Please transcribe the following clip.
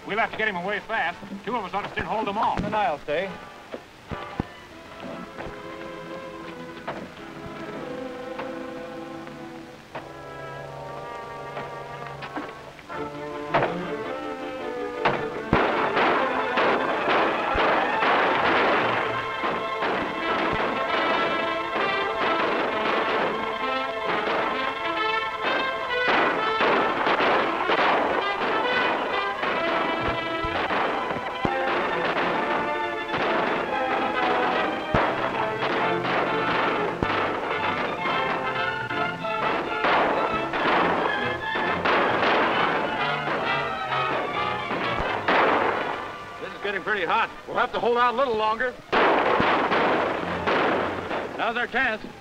We'll have to get him away fast. Two of us ought to still hold them off. Then I'll stay. Pretty hot. We'll have to hold out a little longer. Now's our chance.